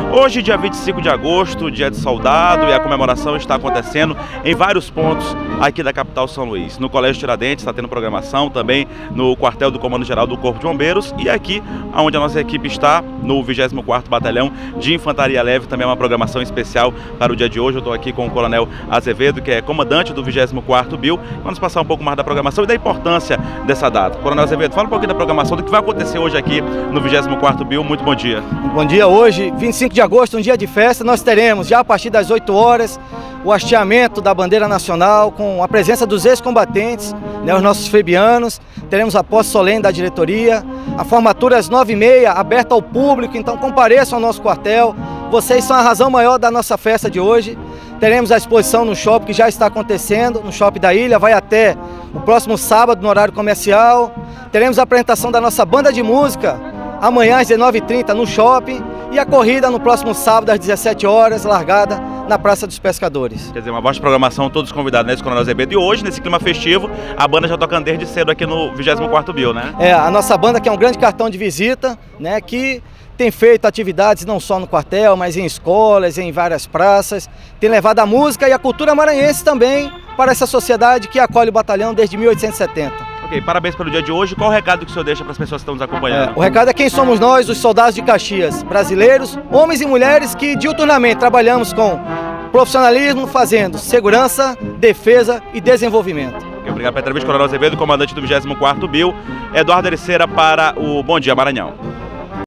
Hoje, dia 25 de agosto, dia de soldado, e a comemoração está acontecendo em vários pontos aqui da capital São Luís. No Colégio Tiradentes está tendo programação, também no quartel do Comando Geral do Corpo de Bombeiros, e aqui, onde a nossa equipe está, no 24º Batalhão de Infantaria Leve, também é uma programação especial para o dia de hoje. Eu estou aqui com o Coronel Azevedo, que é comandante do 24º BIL. Vamos passar um pouco mais da programação e da importância dessa data. Coronel Azevedo, fala um pouquinho da programação, do que vai acontecer hoje aqui no 24º BIL. Muito bom dia. Bom dia. Hoje, 25 de agosto, um dia de festa, nós teremos já a partir das 8 horas o hasteamento da bandeira nacional com a presença dos ex-combatentes, né, os nossos febianos. Teremos a posse solene da diretoria, a formatura às 9h30, aberta ao público, então compareçam ao nosso quartel. Vocês são a razão maior da nossa festa de hoje. Teremos a exposição no shopping que já está acontecendo, no shopping da ilha, vai até o próximo sábado no horário comercial. Teremos a apresentação da nossa banda de música amanhã às 19h30 no shopping e a corrida no próximo sábado às 17 horas, largada na Praça dos Pescadores. Quer dizer, uma boa programação, todos convidados, né, Coronel Azevedo? E hoje, nesse clima festivo, a banda já tocando desde cedo aqui no 24º BIL, né? É, a nossa banda que é um grande cartão de visita, né, que tem feito atividades não só no quartel, mas em escolas, em várias praças, tem levado a música e a cultura maranhense também para essa sociedade que acolhe o batalhão desde 1870. Ok, parabéns pelo dia de hoje. Qual o recado que o senhor deixa para as pessoas que estão nos acompanhando? O recado é quem somos nós, os soldados de Caxias, brasileiros, homens e mulheres que diuturnamente trabalhamos com profissionalismo, fazendo segurança, defesa e desenvolvimento. Okay, obrigado pela entrevista, Coronel Azevedo, comandante do 24º BIL. Eduardo Ericeira para o Bom Dia Maranhão.